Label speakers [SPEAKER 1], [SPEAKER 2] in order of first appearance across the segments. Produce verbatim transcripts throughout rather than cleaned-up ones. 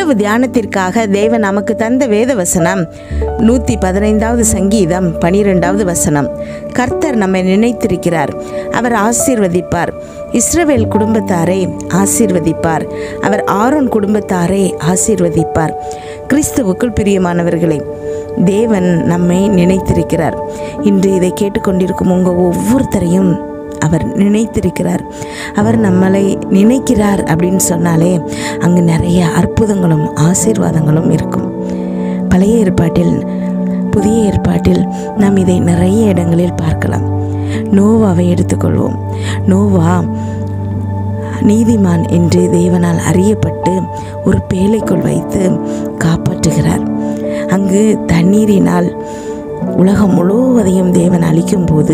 [SPEAKER 1] கிறிஸ்துவ தியானத்திற்காக தேவன் நமக்கு தந்த வேத வசனம் நூற்றி பதினைந்தாவது சங்கீதம் பனிரெண்டாவது வசனம். கர்த்தர் நம்மை நினைத்திருக்கிறார், அவர் ஆசீர்வதிப்பார். இஸ்ரவேல் குடும்பத்தாரை ஆசீர்வதிப்பார், அவர் ஆரோன் குடும்பத்தாரை ஆசீர்வதிப்பார். கிறிஸ்துவுக்குள் பிரியமானவர்களே, தேவன் நம்மை நினைத்திருக்கிறார். இன்று இதை கேட்டுக்கொண்டிருக்கும் உங்கள் ஒவ்வொருத்தரையும் அவர் நினைத்திருக்கிறார். அவர் நம்மளை நினைக்கிறார் அப்படின்னு சொன்னாலே அங்கு நிறைய அற்புதங்களும் ஆசீர்வாதங்களும் இருக்கும். பழைய ஏற்பாட்டில் புதிய ஏற்பாட்டில் நாம் இதை நிறைய இடங்களில் பார்க்கலாம். நோவாவை எடுத்துக்கொள்வோம். நோவா நீதிமான் என்று தேவனால் அறியப்பட்டு ஒரு பேழைக்குள் வைத்து காப்பாற்றுகிறார். அங்கு தண்ணீரினால் உலகம் முழுவதையும் தேவன் அழிக்கும் போது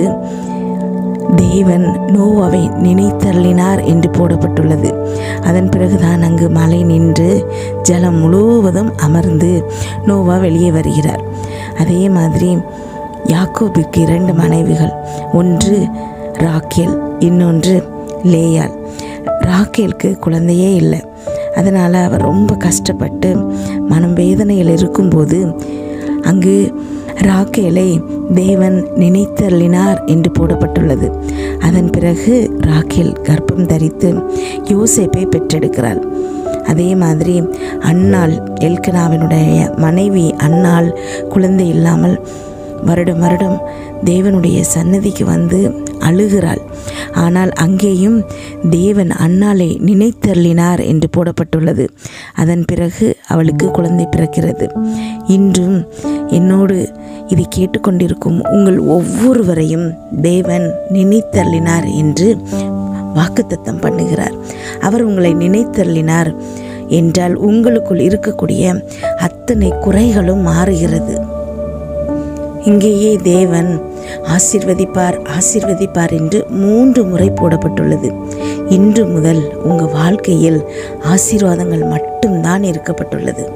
[SPEAKER 1] தேவன் நோவாவை நினைத்தருளினார் என்று போடப்பட்டுள்ளது. அதன் பிறகுதான் அங்கு மழை நின்று ஜலம் முழுவதும் அமர்ந்து நோவா வெளியே வருகிறார். அதே மாதிரி யாக்கோபிற்கு இரண்டு மனைவிகள், ஒன்று ராக்கேல், இன்னொன்று லேயாள். ராக்கேலுக்கு குழந்தையே இல்லை. அதனால் அவர் ரொம்ப கஷ்டப்பட்டு மனம் வேதனையில் இருக்கும்போது அங்கு ராக்கேலை தேவன் நினைத்தருளினார் என்று போடப்பட்டுள்ளது. அதன் பிறகு ராக்கேல் கர்ப்பம் தரித்து யோசேப்பை பெற்றெடுக்கிறாள். அதே மாதிரி அன்னாள், எல்கனாவினுடைய மனைவி அன்னாள் குழந்தை இல்லாமல் வருடம் வருடம் தேவனுடைய சன்னதிக்கு வந்து அழுகிறாள். ஆனால் அங்கேயும் தேவன் அன்னாளை நினைத்தருளினார் என்று போடப்பட்டுள்ளது. அதன் பிறகு அவளுக்கு குழந்தை பிறக்கிறது. இன்றும் என்னோடு இதை கேட்டுக்கொண்டிருக்கும் உங்கள் ஒவ்வொருவரையும் தேவன் நினைத்தருளினார் என்று வாக்குத்தத்தம் பண்ணுகிறார். அவர் உங்களை நினைத்தருளினார் என்றால் உங்களுக்குள் இருக்கக்கூடிய அத்தனை குறைகளும் மாறுகிறது. இங்கேயே தேவன் ஆசீர்வதிப்பார் ஆசீர்வதிப்பார் என்று மூன்று முறை போடப்பட்டுள்ளது. இன்று முதல் உங்கள் வாழ்க்கையில் ஆசீர்வாதங்கள் மட்டும்தான் இருக்கப்பட்டுள்ளது.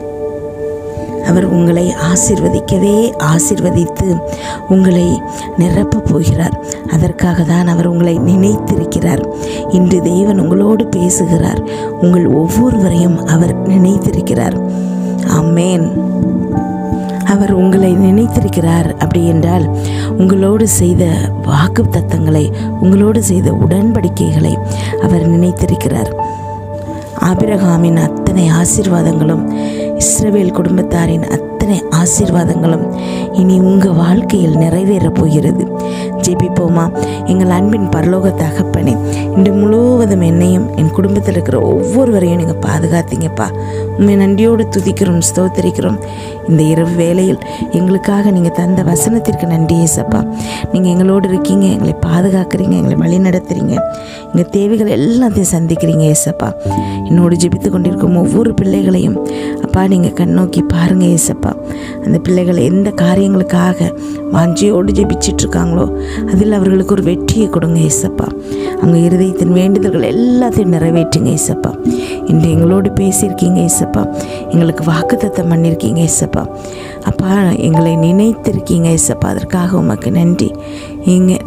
[SPEAKER 1] அவர் உங்களை ஆசீர்வதிக்கவே ஆசீர்வதித்து உங்களை நிரப்பப் போகிறார். அதற்காக தான் அவர் உங்களை நினைத்திருக்கிறார். இன்று தேவன் உங்களோடு பேசுகிறார். உங்கள் ஒவ்வொருவரையும் அவர் நினைத்திருக்கிறார். ஆமென். அவர் உங்களை நினைத்திருக்கிறார் அப்படி என்றால் உங்களோடு செய்த வாக்கு தத்தங்களை, உங்களோடு செய்த உடன்படிக்கைகளை அவர் நினைத்திருக்கிறார். ஆபிரகாமின் அத்தனை ஆசீர்வாதங்களும், இஸ்ரவேல் குடும்பத்தாரின் அத்தனை ஆசீர்வாதங்களும் இனி உங்கள் வாழ்க்கையில் நிறைவேறப் போகிறது. ஜெபிப்போமா? எங்கள் அன்பின் பரலோக தகப்பனே, இன்று முழுவதும் என்னையும் என் குடும்பத்தில் இருக்கிற ஒவ்வொருவரையும் நீங்கள் பாதுகாத்தீங்கப்பா. உண்மை நன்றியோடு துதிக்கிறோம், ஸ்தோத்தரிக்கிறோம். இந்த இரவு வேளையில் எங்களுக்காக நீங்கள் தந்த வசனத்திற்கு நன்றி ஏசப்பா. நீங்கள் எங்களோடு இருக்கீங்க, எங்களை பாதுகாக்கிறீங்க, எங்களை வழி நடத்துகிறீங்க, எங்கள் தேவைகள் எல்லாத்தையும் சந்திக்கிறீங்க ஏசப்பா. என்னோடு ஜெபித்து கொண்டிருக்கும் ஒவ்வொரு பிள்ளைகளையும் அப்பா நீங்கள் கண்ணோக்கி பாருங்கள் ஏசப்பா. அந்த பிள்ளைகள் எந்த காரியங்களுக்காக வாஞ்சியோடு ஜெபிச்சிட்ருக்காங்களோ அதில் அவர்களுக்கு ஒரு வெற்றியை கொடுங்க ஏசப்பா. அவங்க இருதயத்தின் வேண்டுதல்கள் எல்லாத்தையும் நிறைவேற்றுங்க ஏசப்பா. இன்று எங்களோடு பேசியிருக்கீங்க ஏசப்பா. எங்களுக்கு வாக்குத்தத்தம் பண்ணியிருக்கீங்க ஏசப்பா. அப்பா எங்களை நினைத்திருக்கீங்க ஏசப்பா. அதற்காக உமக்கு நன்றி. எங்க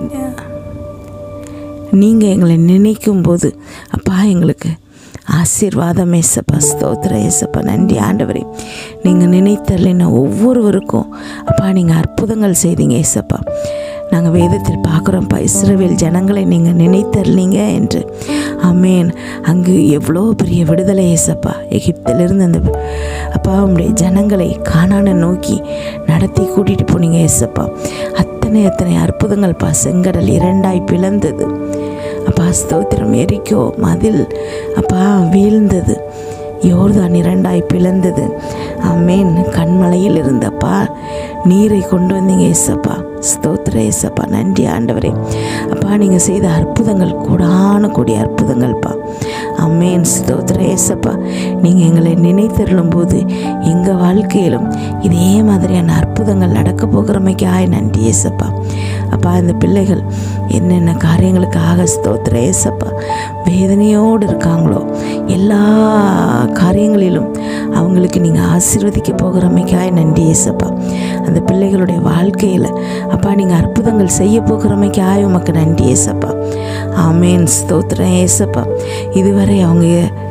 [SPEAKER 1] நீங்கள் எங்களை நினைக்கும் போது அப்பா எங்களுக்கு ஆசீர்வாதம் ஏசப்பா. ஸ்தோத்திர ஏசப்பா. நன்றி ஆண்டவரே. நீங்கள் நினைத்தருளின ஒவ்வொருவருக்கும் அப்பா நீங்கள் அற்புதங்கள் செய்தீங்க ஏசப்பா. நாங்கள் வேதத்தில் பார்க்குறோம்ப்பா, இஸ்ரவேல் ஜனங்களை நீங்கள் நினைத்தருளீங்க என்று. ஆமேன். அங்கு எவ்வளோ பெரிய விடுதலை ஏசப்பா. எகிப்திலிருந்து அந்த அப்பா உங்களுடைய ஜனங்களை கானானை நோக்கி நடத்தி கூட்டிகிட்டு போனீங்க ஏசப்பா. அத்தனை அத்தனை அற்புதங்கள்ப்பா. செங்கடல் இரண்டாய் பிளந்தது அப்பா. ஸ்தோத்திரம். எரிக்கோ மதில் அப்பா வீழ்ந்தது. யோர்தான் இரண்டாய் பிளந்தது. ஆமேன். கண்மலையில் இருந்தப்பா நீரை கொண்டு வந்தீங்க ஏசப்பா. ஸ்தோத்திர ஏசப்பா. நன்றி ஆண்டவரே. அப்பா நீங்கள் செய்த அற்புதங்கள் கூடான கூடிய அற்புதங்கள்ப்பா. ஆமேன். ஸ்தோத்திர ஏசப்பா. நீங்கள் எங்களை நினைத்தருளும் போது எங்கள் வாழ்க்கையிலும் இதே மாதிரியான அற்புதங்கள் நடக்க போகிறமைக்காக நன்றி ஏசப்பா. அப்பா இந்த பிள்ளைகள் என்னென்ன காரியங்களுக்காக ஸ்தோத்திர ஏசப்பா வேதனையோடு இருக்காங்களோ எல்லா காரியங்களிலும் அவங்களுக்கு நீங்கள் ஆசீர்வதிக்க போகிறமைக்காக நன்றி ஏசப்பா. அந்த பிள்ளைகளுடைய வாழ்க்கையில் அப்பா நீங்கள் அற்புதங்கள் செய்ய போகிறமைக்காக உமக்கு நன்றி ஏசப்பா. ஆமேன். ஸ்தோத்திரம் ஏசப்பா. இதுவரை அவங்க பட்ட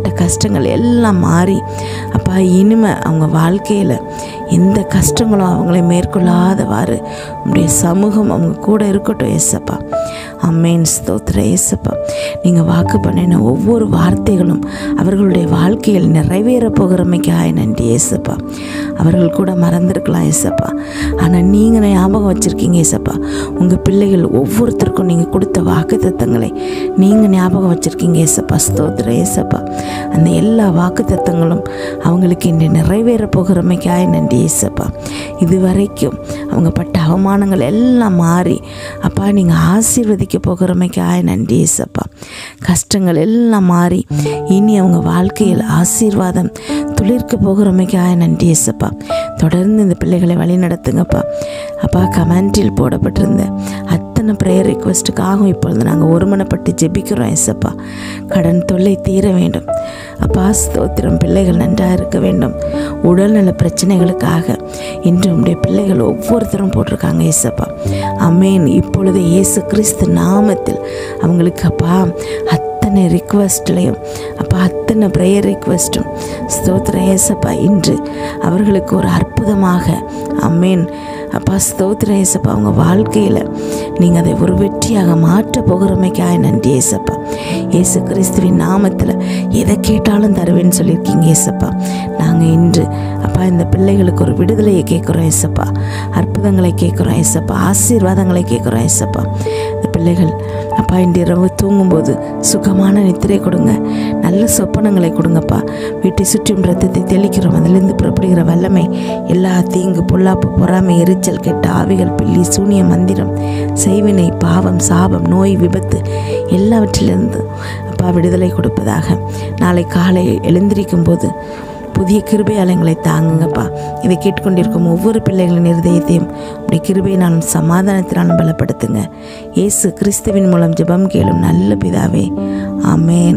[SPEAKER 1] பட்ட கஷ்டங்கள் எல்லாம் மாறி அப்பா இனிமே அவங்க வாழ்க்கையில் எந்த கஷ்டங்களும் அவங்களை மேற்கொள்ளாதவாறு உங்களுடைய சமூகம் அவங்க கூட இருக்கட்டும் ஏசப்பா. அமேன். ஸ்தோத்திரம் ஏசப்பா. நீங்கள் வாக்கு பண்ணின ஒவ்வொரு வார்த்தைகளும் அவர்களுடைய வாழ்க்கையில் நிறைவேற போகிறமைக்காக நன்றி ஏசப்பா. அவர்கள் கூட மறந்துருக்கலாம் ஏசப்பா, ஆனால் நீங்கள் ஞாபகம் வச்சுருக்கீங்க ஏசப்பா. உங்கள் பிள்ளைகள் ஒவ்வொருத்தருக்கும் நீங்கள் கொடுத்த வாக்கு தத்தங்களை நீங்கள் ஞாபகம் வச்சுருக்கீங்க ஏசப்பா. ஸ்தோத்திரம் ஏசப்பா. அந்த எல்லா வாக்கு தத்தங்களும் அவங்களுக்கு இன்று நிறைவேற போகிறமைக்காக நன்றி ஏசப்பா. இது வரைக்கும் அவங்க பட்ட அவமானங்கள் எல்லாம் மாறி அப்பா நீங்கள் ஆசீர்வதிக்க போகிறமைக்காக நன்றி ஏசப்பா. கஷ்டங்கள் எல்லாம் மாறி இனி அவங்க வாழ்க்கையில் ஆசீர்வாதம் துளிர்க்க போகிறமைக்காக நன்றி ஏசப்பா. தொடர்ந்து இந்த பிள்ளைகளை வழி நடத்துங்கப்பா. அப்பா கமெண்டில் போடப்பட்டிருந்த அத்தனை ப்ரேயர் ரிக்வெஸ்ட்டுக்காகவும் இப்பொழுது நாங்கள் ஒருமனப்பட்டு ஜெபிக்கிறோம் ஏசப்பா. கடன் தொல்லை தீர வேண்டும் அப்பா. ஸ்தோத்திரம். பிள்ளைகள் நன்றாக இருக்க வேண்டும். உடல்நல பிரச்சனைகளுக்காக இன்று உடைய பிள்ளைகள் ஒவ்வொருத்தரும் போட்டிருக்காங்க ஏசப்பா. அமேன். இப்பொழுது இயேசு கிறிஸ்து நாமத்தில் அவங்களுக்கு அப்பா அத்தனை ரிக்வெஸ்ட்லையும் அப்பா அத்தனை ப்ரேயர் ரிக்வெஸ்ட்டும் ஸ்தோத்திரம் ஏசப்பா இன்று அவர்களுக்கு ஒரு அற்புதமாக அமேன் அப்பா ஸ்தோத்திரம் ஏசப்பா. அவங்க வாழ்க்கையில் நீங்கள் அதை ஒரு வெற்றியாக மாற்ற போகிறமைக்காக நன்றி ஏசப்பா. இயேசு கிறிஸ்துவின் நாமத்தில் எதை கேட்டாலும் தருவேன்னு சொல்லியிருக்கீங்க ஏசப்பா. நாங்கள் இன்று அப்பா இந்த பிள்ளைகளுக்கு ஒரு விடுதலையை கேட்குறோம் ஏசப்பா. அற்புதங்களை கேட்குறோம் ஏசப்பா. ஆசீர்வாதங்களை கேட்குறோம் ஏசப்பா. இந்த பிள்ளைகள் அப்பா இன்று இரவு தூங்கும்போது சுகமான நித்திரை கொடுங்க. நல்ல சொப்பனங்களை கொடுங்கப்பா. வீட்டை சுற்றும் ரத்தத்தை தெளிக்கிறோம். அதிலிருந்து புறப்படுகிற வல்லமை எல்லா தீங்கு பொல்லாப்பு பொறாமை எரிச்சல் கெட்ட ஆவிகள் பில்லி சூனிய மந்திரம் செய்வினை பாவம் சாபம் நோய் விபத்து எல்லாவற்றிலிருந்து அப்பா விடுதலை கொடுப்பதாக. நாளை காலை எழுந்திருக்கும் போது புதிய கிருபையாளங்களை தாங்குங்கப்பா. இதை கேட்டுக்கொண்டிருக்கும் ஒவ்வொரு பிள்ளைகளின் இருதயத்தையும் உடைய கிருபையினாலும் சமாதானத்தினாலும் பலப்படுத்துங்க. இயேசு கிறிஸ்துவின் மூலம் ஜெபம் கேளும் நல்ல பிதாவே. ஆமேன்.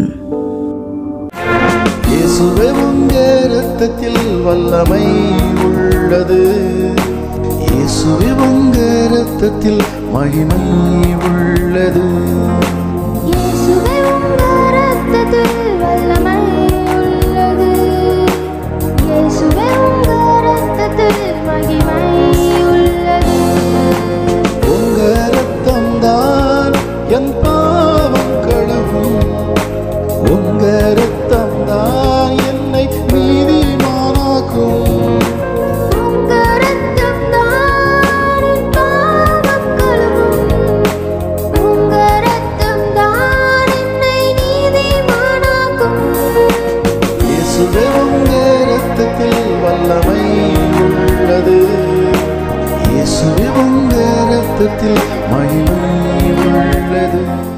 [SPEAKER 2] இயேசுவே உம்முடைய இரத்தத்தில் வல்லமை உள்ளது. இயேசுவே உம்முடைய இரத்தத்தில் மகிமை உள்ளது.
[SPEAKER 3] இயேசுவே உம்முடைய இரத்தத்தில் வல்லமை உள்ளது. இயேசுவே உம்முடைய இரத்தத்தில் மகிமை உள்ளது.
[SPEAKER 2] உங்க இரத்தம் தான் என் பாவம் கழுவும். உங்க இரத்தம் தான் என்னை நீதிமானாக்கும்.
[SPEAKER 3] உங்க இரத்தம் தான் என் பாவம் கழுவும். உங்க இரத்தம் தான் என்னை நீதிமானாக்கும்.
[SPEAKER 2] இயேசுவே உம்முடைய இரத்தத்தில் வல்லமை உள்ளது. இயேசுவே உம்முடைய இரத்தத்தில் மகிமை உள்ளது.